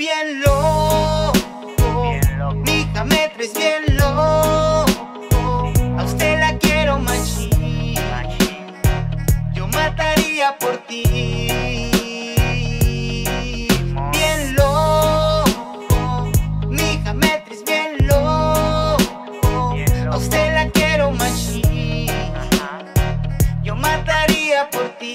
bien loco, mija, me traes bien loco. A usted la quiero machín, yo mataría por ti. Bien loco, mija, me traes bien loco. A usted la quiero machín, yo mataría por ti.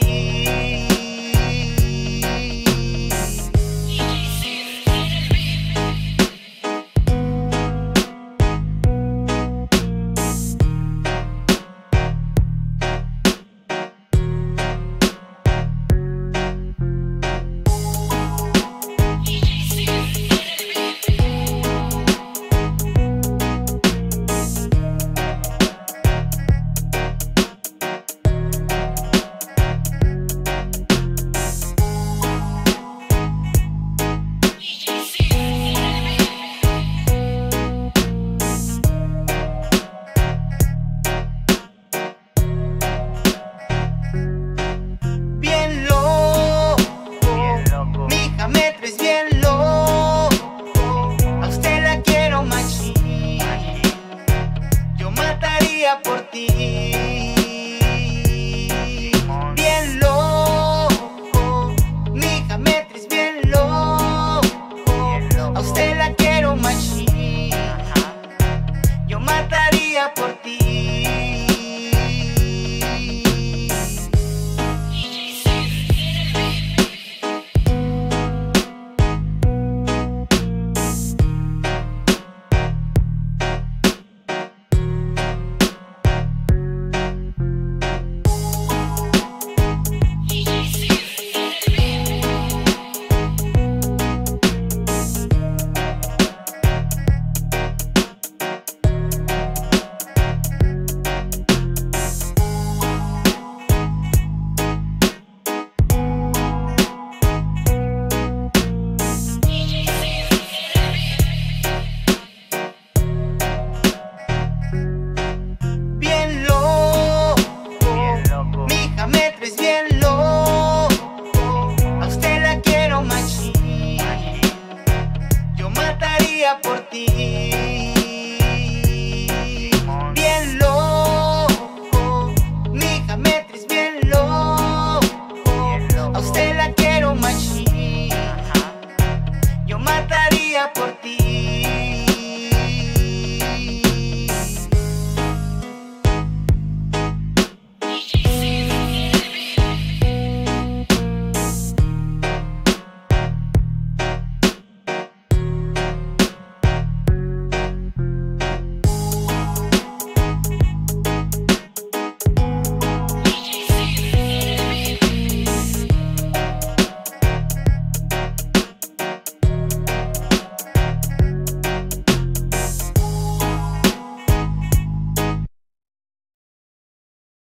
Por ti. Bien loco, mija, me traes bien loco. A usted la quiero machín, yo mataría por ti. Por ti.